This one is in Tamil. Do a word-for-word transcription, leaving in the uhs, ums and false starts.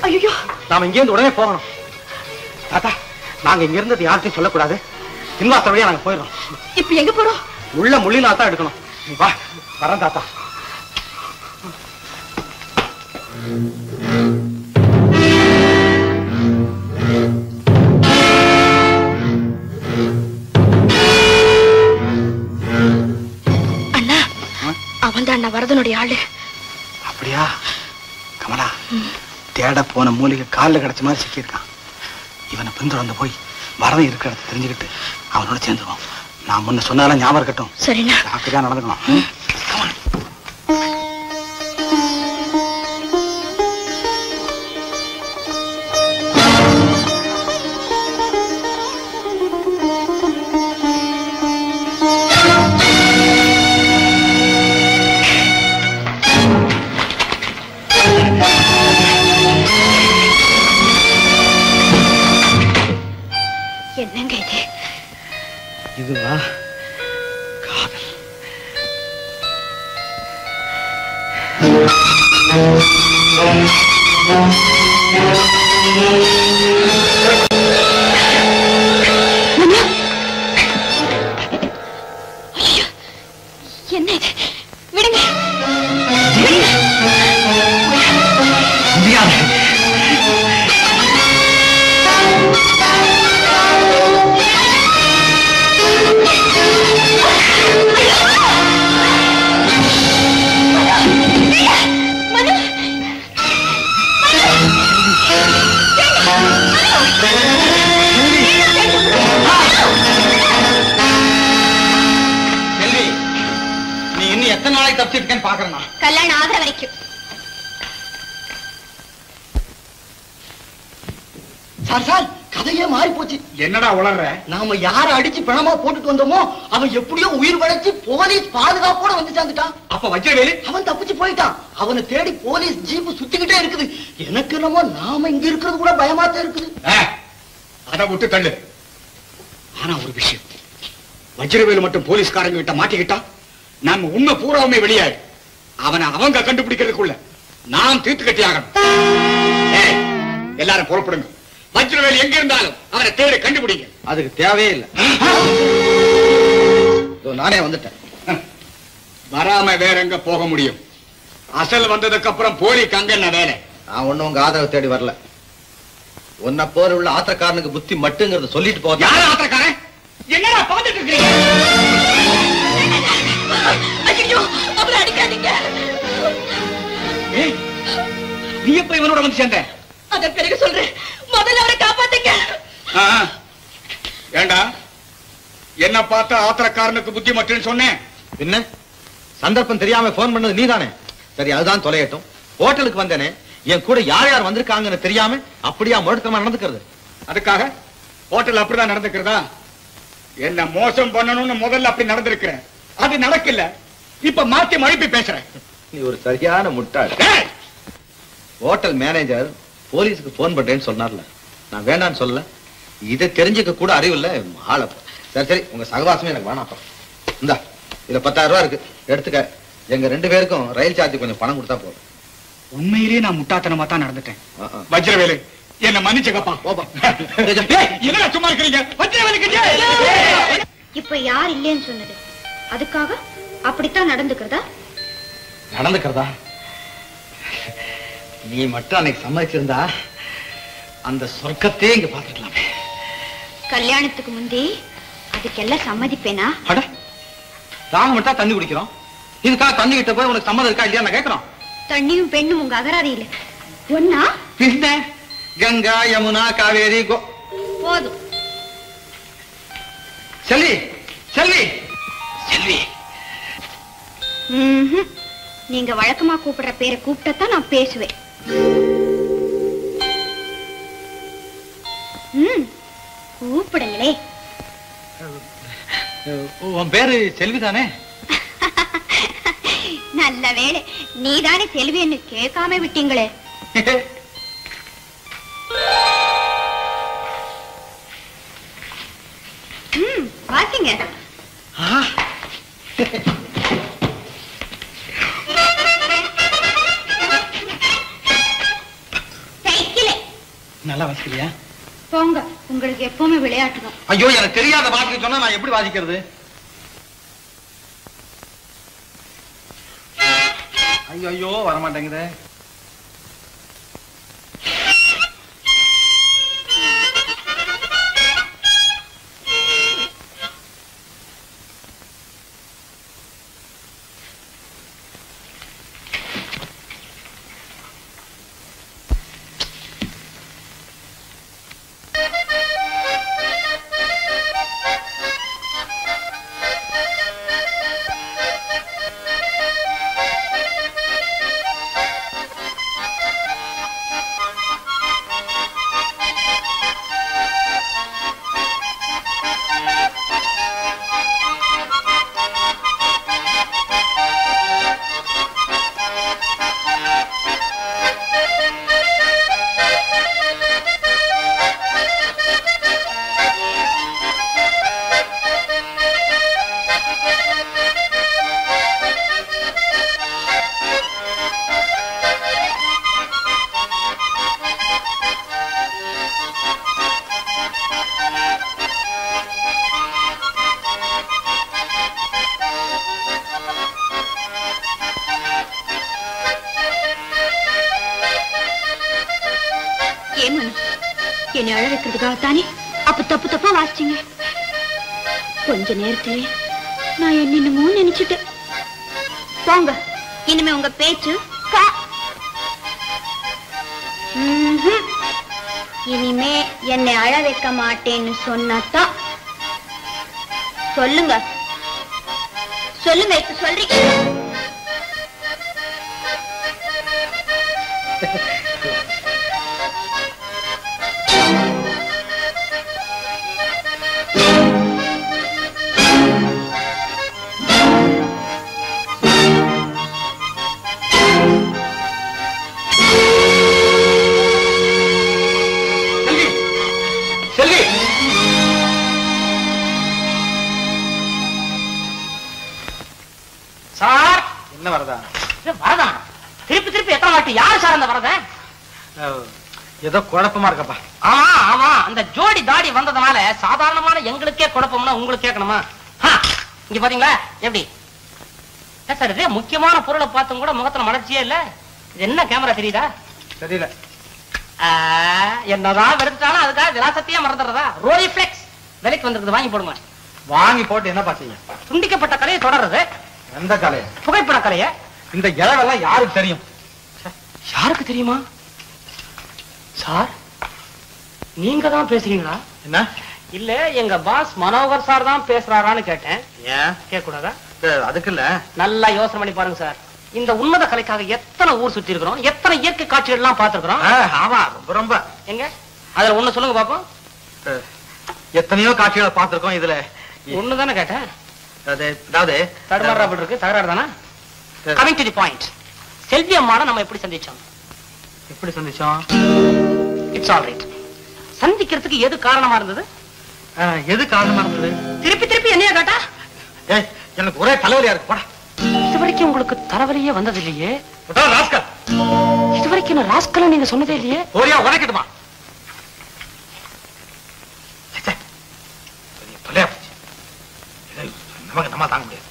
ஐயோ, நாம இங்க இருந்து உடனே போகணும். தாத்தா, நாங்க இங்க இருந்தது யார்கிட்டையும் சொல்லக்கூடாது. பின்வாசல் வழியா நாங்க போயிடுறோம். இப்ப எங்க போறோம்? உள்ள முள்ளினா தான் எடுக்கணும். வா, வரேன் தாத்தா. அண்ணா, அவன் தான் அண்ணா வரதனுடைய ஆளு. அப்படியா? கமலா, தேட போன மூலிகை காலில் கிடைச்ச மாதிரி சிக்கியிருக்கான். இவனை பின்தொடர்ந்து போய் வரதன் இருக்கிற இடத்த தெரிஞ்சுக்கிட்டு அவனோட சேர்ந்துருவான். நான் முன்ன சொன்னாலும் ஞாபகம் இருக்கட்டும். சரிண்ணா. அப்படிதான் நடந்துக்கணும். என்னங்க இது? இதுவா காதல்? என்ன இது? விடுங்க. முடியாது. செல்வி, நீ இன்னும் எத்தனை நாளைக்கு தப்பிச்சிருக்கேன்னு பாக்குறேன். கல்யாணம் ஆகிற வரைக்கும். சார் சார், கதையே மாறி போச்சு. என்னடா உளற? நாம யார அடிச்சு பிணமா போட்டுட்டு வந்தோமோ அவன் எப்படியோ உயிர் வளைச்சு போலீஸ் பாதுகாப்போட வந்து சேர்ந்துட்டான். அப்ப வஜ்ரவேலு அவன் தப்பிச்சு போயிட்டான். அவனை தேடி போலீஸ் ஜீப் சுத்திக்கிட்டே இருக்குது. எனக்கு என்னமோ நாம இங்க இருக்கிறது கூட பயமாத்தான் இருக்குது. அதை விட்டு தள்ளு. ஆனா ஒரு விஷயம், வஜ்ரவேலு மட்டும் போலீஸ்காரங்க கிட்ட மாட்டிக்கிட்டான், நம்ம உண்மை பூராவுமே வெளியாடு. அவனை அவங்க கண்டுபிடிக்கிறதுக்குள்ள நாம் தீர்த்து கட்டி ஆகணும். எல்லாரும் புறப்படுங்க. வஜ்ரவேலு எங்க இருந்தாலும் அவனை தேடி கண்டுபிடிங்க. அதுக்கு தேவையே இல்லை. நானே வந்துட்டேன். வராம வேற எங்க போக முடியும்? அசல் வந்ததுக்கு அப்புறம் போலிக்கு அங்க என்ன வேலை? நான் ஒண்ணும் உங்க ஆதரவு தேடி வரல. உன்னை போல உள்ள ஆத்திரக்காரனுக்கு புத்தி மட்டுங்கிறத சொல்லிட்டு போக. யார ஆத்திரக்காரன்? என்னடா பாத்துட்டு இருக்கீங்க? ஐயோ, அவரை அடிக்காதீங்க. நீ எப்ப இவனோட வந்து சேர்ந்த? அதன் பிறகு சொல்றேன். முதல்ல அவரை காப்பாத்துங்க. ஏண்டா, என்ன பார்த்தா ஆத்திரக்காரனுக்கு புத்தி மட்டும் சொன்னேன். பின்ன சந்தர்ப்பம் தெரியாம போன் பண்ணது நீதானே. சரி, அதுதான் தொலையட்டும். ஹோட்டலுக்கு வந்தேனே, என் கூட யார் யார் வந்திருக்காங்கன்னு தெரியாம அப்படியா முழுத்தமா நடந்துக்கிறது? அதுக்காக ஹோட்டல் அப்படிதான் நடந்துக்கிறதா? என்ன மோசம் பண்ணணும்னு முதல்ல அப்படி நடந்திருக்கிறேன். அது நடக்கல. இப்ப மாத்தி மழுப்பி பேசுறேன். நீ ஒரு சரியான முட்டாள். ஹோட்டல் மேனேஜர் போலீஸுக்கு போன் பண்றேன்னு சொன்னார்ல, நான் வேண்டான்னு சொல்லல. இதை தெரிஞ்சுக்க கூட அறிவு இல்ல ஆள. சரி சரி, உங்க சகவாசமே எனக்கு வேணாம். இந்தா, இதுல பத்தாயிரம் ரூபாய் இருக்கு, எடுத்துக்க. எங்க ரெண்டு பேருக்கும் ரயில் சார்ஜ் கொஞ்சம் பணம் கொடுத்தா போதும். உண்மையிலேயே நான் முட்டாத்தனமா தான் நடந்துட்டேன். வஜ்ரவேலு, என்ன மன்னிச்சுக்கப்பா. என்ன சும்மா இருக்கிறீங்க? வஜ்ரவேலுக்கு இப்ப யார் இல்லைன்னு சொன்னது? அதுக்காக அப்படித்தான் நடந்துக்கிறதா? நடந்துக்கிறதா? நீ மட்டும் அன்னைக்கு சம்மதிச்சிருந்தா அந்த சொர்க்கத்தையே இங்க பாத்துக்கலாமே. கல்யாணத்துக்கு முந்தி அதுக்கெல்லாம் சம்மதிப்பேனா? அட, தாங்க மட்டும் தண்ணி குடிக்கிறோம், இதுக்காக தண்ணி கிட்ட போய் உனக்கு சம்மதம் இருக்கா இல்லையா நான் கேட்கிறோம். தண்ணியும் பெண்ணும் உங்க அகராதியில ஒன்னா? பின்ன கங்கா யமுனா காவேரி கோ. போதும். செல்வி செல்வி செல்வி. நீங்க வழக்கமா கூப்பிடுற பேரை கூப்பிட்டதான் நான் பேசுவேன். ம், கூப்பிடுங்களே. உன் பேரு செல்விதானே? நல்ல வேளை நீதானே செல்வின்னு கேட்காம விட்டீங்களே. ம், வாசிங்க. நல்லா வாசிக்கலையா? போங்க, உங்களுக்கு எப்பவுமே விளையாட்டு தான். ஐயோ, எனக்கு தெரியாத வாசிக்க சொன்னா நான் எப்படி வாசிக்கிறது? ஐயோ ஐயோ வரமாட்டேங்குதே. என்னை அழ வைக்கிறதுக்காகத்தானே அப்ப தப்பு தப்பா வாசிச்சீங்க. கொஞ்ச நேரத்திலே நான் என்னமோ நினைச்சிட்டேன். போங்க, இனிமே உங்க பேச்சு இனிமே என்னை அழ வைக்க மாட்டேன்னு சொன்னாதான். சொல்லுங்க சொல்லுங்க, இப்ப சொல்றீங்க. ஏதோ குழப்பமா இருக்கப்பா. ஆமா ஆமா, அந்த ஜோடி தாடி வந்ததுனால சாதாரணமான எங்களுக்கே குழப்பம்னா உங்களுக்கு கேட்கணுமா? இங்க பாத்தீங்களா எப்படி சார், இதே முக்கியமான பொருளை பார்த்தும் கூட முகத்துல மலர்ச்சியே இல்ல. இது என்ன கேமரா தெரியுதா? தெரியல. என்னதான் வெறுத்தாலும் அதுக்காக விலாசத்தையே மறந்துடுறதா? ரோலிஃப்ளெக்ஸ் விலைக்கு வந்திருக்குது, வாங்கி போடுங்க. வாங்கி போட்டு என்ன பாத்தீங்க? துண்டிக்கப்பட்ட கலையை தொடர்றது. எந்த கலையை? புகைப்பட கலையை. இந்த இளவெல்லாம் யாருக்கு தெரியும்? யாருக்கு தெரியுமா சார்? நீங்க தான் பேசுறீங்களா? என்ன? இல்ல, எங்க பாஸ் மனோகர் சார் தான் பேசுறாரான்னு கேட்டேன். ஏன் கேட்க கூடாதா? அதுக்கு இல்ல, நல்லா யோசனை பண்ணி பாருங்க சார். இந்த உன்னத கலைக்காக எத்தனை ஊர் சுத்தி இருக்கிறோம், எத்தனை இயற்கை காட்சிகள் எல்லாம் பார்த்திருக்கிறோம். ஆமா, ரொம்ப ரொம்ப. எங்க அதுல ஒண்ணு சொல்லுங்க பாப்போம். எத்தனையோ காட்சிகளை பார்த்திருக்கோம். இதுல ஒண்ணுதானே கேட்டேன். அதாவது தடுமாறா அப்படி இருக்கு, தகராறு தானே? Coming to the point. Selvi அம்மாவை நம்ம எப்படி சந்திச்சோம்? எப்படி சந்திச்சோம்? It's all right. சந்திக்கிறதுக்கு எது காரணமா இருந்தது? எது காரணமா இருந்தது? திருப்பி திருப்பி என்னைய கேட்டா? ஏய், எனக்கு ஒரே தலைவலியா இருக்கு. போடா. இது வரைக்கும் உங்களுக்கு தலைவலியே வந்தது இல்லையே. ராஸ்கல், இது வரைக்கும் நான் ராஸ்கல் நீங்க சொன்னதே இல்லையே. ஓரியா உடைக்கட்டுமா? நமக்கு நம்ம தாங்க முடியாது.